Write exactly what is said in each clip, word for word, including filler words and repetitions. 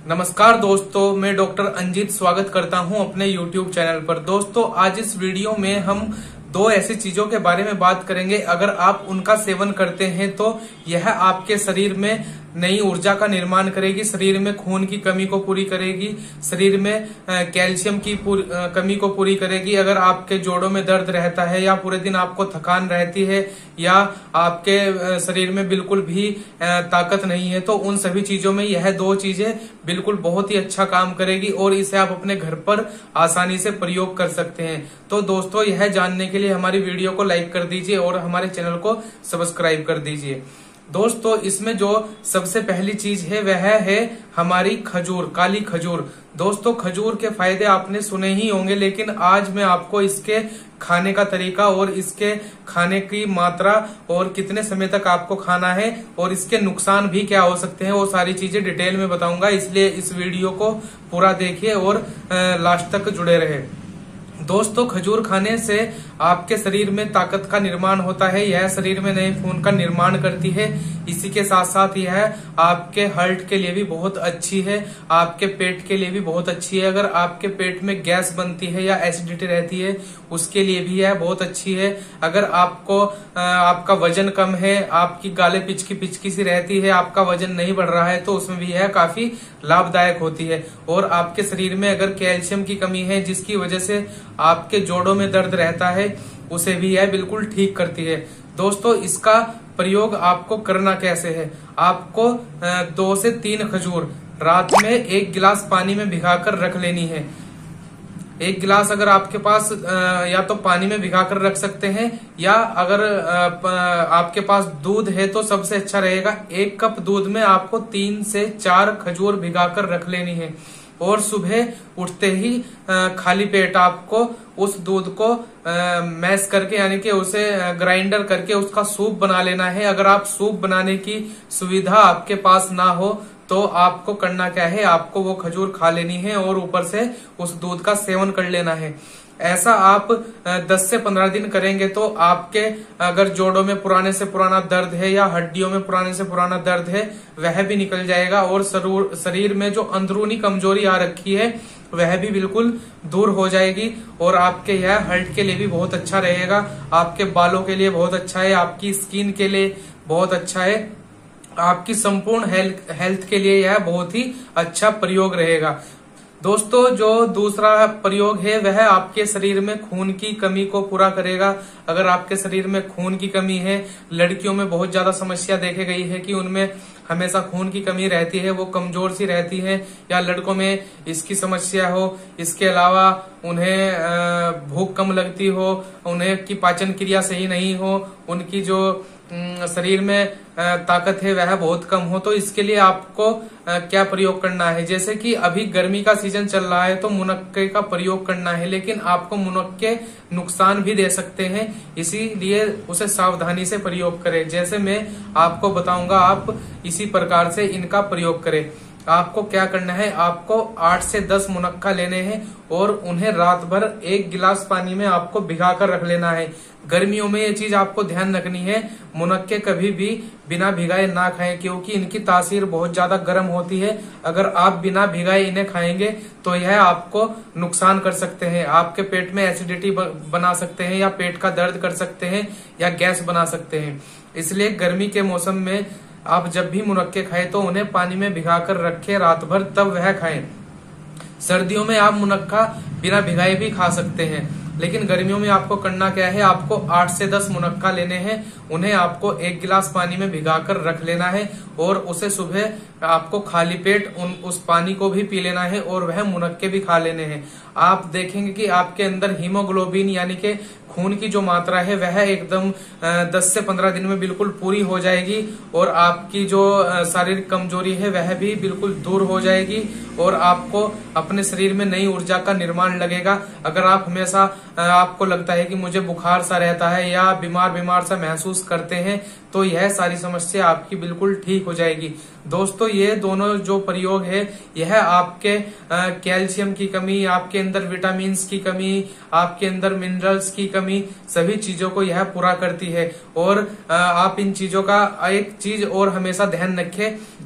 नमस्कार दोस्तों, मैं डॉक्टर अंजित स्वागत करता हूं अपने यूट्यूब चैनल पर। दोस्तों, आज इस वीडियो में हम दो ऐसी चीजों के बारे में बात करेंगे। अगर आप उनका सेवन करते हैं तो यह आपके शरीर में नई ऊर्जा का निर्माण करेगी, शरीर में खून की कमी को पूरी करेगी, शरीर में कैल्शियम की कमी को पूरी करेगी। अगर आपके जोड़ों में दर्द रहता है या पूरे दिन आपको थकान रहती है या आपके शरीर में बिल्कुल भी ताकत नहीं है, तो उन सभी चीजों में यह दो चीजें बिल्कुल बहुत ही अच्छा काम करेगी और इसे आप अपने घर पर आसानी से प्रयोग कर सकते हैं। तो दोस्तों, यह जानने के लिए हमारी वीडियो को लाइक कर दीजिए और हमारे चैनल को सब्सक्राइब कर दीजिए। दोस्तों, इसमें जो सबसे पहली चीज है वह है हमारी खजूर, काली खजूर। दोस्तों, खजूर के फायदे आपने सुने ही होंगे, लेकिन आज मैं आपको इसके खाने का तरीका और इसके खाने की मात्रा और कितने समय तक आपको खाना है और इसके नुकसान भी क्या हो सकते हैं, वो सारी चीजें डिटेल में बताऊंगा। इसलिए इस वीडियो को पूरा देखिए और लास्ट तक जुड़े रहे। दोस्तों, खजूर खाने से आपके शरीर में ताकत का निर्माण होता है, यह शरीर में नए खून का निर्माण करती है। इसी के साथ साथ यह आपके हार्ट के लिए भी बहुत अच्छी है, आपके पेट के लिए भी बहुत अच्छी है। अगर आपके पेट में गैस बनती है या एसिडिटी रहती है, उसके लिए भी यह बहुत अच्छी है। अगर आपको आपका वजन कम है, आपकी गाले पिचकी पिचकी सी रहती है, आपका वजन नहीं बढ़ रहा है, तो उसमें भी यह काफी लाभदायक होती है। और आपके शरीर में अगर कैल्शियम की कमी है, जिसकी वजह से आपके जोड़ों में दर्द रहता है, उसे भी यह बिल्कुल ठीक करती है। दोस्तों, इसका प्रयोग आपको करना कैसे है? आपको दो से तीन खजूर रात में एक गिलास पानी में भिगाकर रख लेनी है। एक गिलास अगर आपके पास या तो पानी में भिगाकर रख सकते हैं, या अगर आपके पास दूध है तो सबसे अच्छा रहेगा। एक कप दूध में आपको तीन से चार खजूर भिगाकर रख लेनी है और सुबह उठते ही खाली पेट आपको उस दूध को मैश करके, यानी कि उसे ग्राइंडर करके उसका सूप बना लेना है। अगर आप सूप बनाने की सुविधा आपके पास ना हो तो आपको करना क्या है, आपको वो खजूर खा लेनी है और ऊपर से उस दूध का सेवन कर लेना है। ऐसा आप दस से पंद्रह दिन करेंगे तो आपके अगर जोड़ों में पुराने से पुराना दर्द है या हड्डियों में पुराने से पुराना दर्द है, वह भी निकल जाएगा और शरीर में जो अंदरूनी कमजोरी आ रखी है वह भी बिल्कुल दूर हो जाएगी। और आपके यह हार्ट के लिए भी बहुत अच्छा रहेगा, आपके बालों के लिए बहुत अच्छा है, आपकी स्किन के लिए बहुत अच्छा है, आपकी संपूर्ण हेल्थ हेल्थ के लिए यह बहुत ही अच्छा प्रयोग रहेगा। दोस्तों, जो दूसरा प्रयोग है वह आपके शरीर में खून की कमी को पूरा करेगा। अगर आपके शरीर में खून की कमी है, लड़कियों में बहुत ज्यादा समस्या देखी गई है कि उनमें हमेशा खून की कमी रहती है, वो कमजोर सी रहती है, या लड़कों में इसकी समस्या हो, इसके अलावा उन्हें भूख कम लगती हो, उन्हें की पाचन क्रिया सही नहीं हो, उनकी जो शरीर में ताकत है वह बहुत कम हो, तो इसके लिए आपको क्या प्रयोग करना है? जैसे कि अभी गर्मी का सीजन चल रहा है तो मुनक्के का प्रयोग करना है, लेकिन आपको मुनक्के नुकसान भी दे सकते हैं, इसीलिए उसे सावधानी से प्रयोग करें। जैसे मैं आपको बताऊंगा, आप इसी प्रकार से इनका प्रयोग करें। आपको क्या करना है, आपको आठ से दस मुनक्का लेने हैं और उन्हें रात भर एक गिलास पानी में आपको भिगाकर रख लेना है। गर्मियों में ये चीज आपको ध्यान रखनी है, मुनक्के कभी भी बिना भिगाए ना खाएं, क्योंकि इनकी तासीर बहुत ज्यादा गर्म होती है। अगर आप बिना भिगाए इन्हें खाएंगे तो यह आपको नुकसान कर सकते हैं, आपके पेट में एसिडिटी बना सकते हैं, या पेट का दर्द कर सकते हैं, या गैस बना सकते हैं। इसलिए गर्मी के मौसम में आप जब भी मुनक्के खाएं तो उन्हें पानी में भिगाकर रखें रात भर, तब वह खाएं। सर्दियों में आप मुनक्का बिना भिगाए भी खा सकते हैं, लेकिन गर्मियों में आपको करना क्या है, आपको आठ से दस मुनक्का लेने हैं, उन्हें आपको एक गिलास पानी में भिगाकर रख लेना है और उसे सुबह आपको खाली पेट उन उस पानी को भी पी लेना है और वह मुनक्के भी खा लेने हैं। आप देखेंगे कि आपके अंदर हीमोग्लोबिन यानी कि खून की जो मात्रा है वह एकदम दस से पंद्रह दिन में बिल्कुल पूरी हो जाएगी और आपकी जो शारीरिक कमजोरी है वह भी बिल्कुल दूर हो जाएगी और आपको अपने शरीर में नई ऊर्जा का निर्माण लगेगा। अगर आप हमेशा आपको लगता है कि मुझे बुखार सा रहता है या बीमार बीमार सा महसूस करते हैं, तो यह सारी समस्या आपकी बिल्कुल ठीक हो जाएगी। दोस्तों, ये दोनों जो प्रयोग है यह आपके कैल्शियम की कमी, आपके अंदर विटामिन की कमी, आपके अंदर मिनरल्स की कमी, सभी चीजों को यह पूरा करती है। और आ, आप इन चीजों का एक चीज और हमेशा ध्यान रखें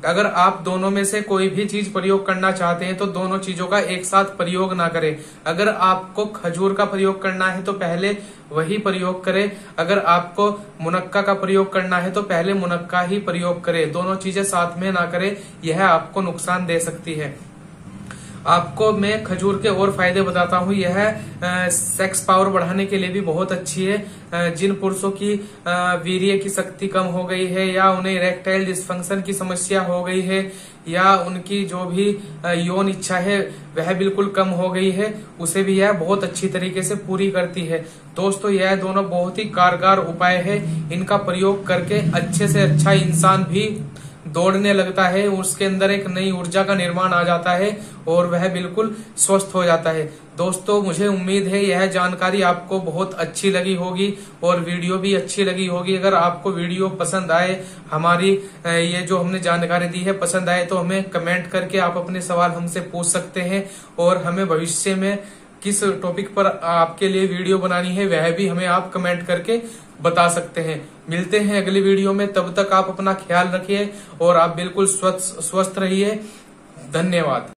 अगर आप दोनों में से कोई भी चीज प्रयोग करना चाहते हैं तो दोनों चीजों का एक साथ प्रयोग ना करें। अगर आपको खजूर का प्रयोग करना है तो पहले वही प्रयोग करें, अगर आपको मुनक्का का प्रयोग करना है तो पहले मुनक्का ही प्रयोग करें। दोनों चीजें साथ में ना करें, यह आपको नुकसान दे सकती है। आपको मैं खजूर के और फायदे बताता हूँ। यह आ, सेक्स पावर बढ़ाने के लिए भी बहुत अच्छी है। आ, जिन पुरुषों की आ, वीर्य की शक्ति कम हो गई है या उन्हें इरेक्टाइल डिस्फंक्शन की समस्या हो गई है या उनकी जो भी आ, यौन इच्छा है वह बिल्कुल कम हो गई है, उसे भी यह बहुत अच्छी तरीके से पूरी करती है। दोस्तों, यह दोनों बहुत ही कारगर उपाय है। इनका प्रयोग करके अच्छे से अच्छा इंसान भी दौड़ने लगता है, उसके अंदर एक नई ऊर्जा का निर्माण आ जाता है और वह बिल्कुल स्वस्थ हो जाता है। दोस्तों, मुझे उम्मीद है यह जानकारी आपको बहुत अच्छी लगी होगी और वीडियो भी अच्छी लगी होगी। अगर आपको वीडियो पसंद आए, हमारी ये जो हमने जानकारी दी है पसंद आए, तो हमें कमेंट करके आप अपने सवाल हमसे पूछ सकते हैं और हमें भविष्य में किस टॉपिक पर आपके लिए वीडियो बनानी है वह भी हमें आप कमेंट करके बता सकते हैं। मिलते हैं अगली वीडियो में, तब तक आप अपना ख्याल रखिए और आप बिल्कुल स्वस्थ स्वस्थ रहिए। धन्यवाद।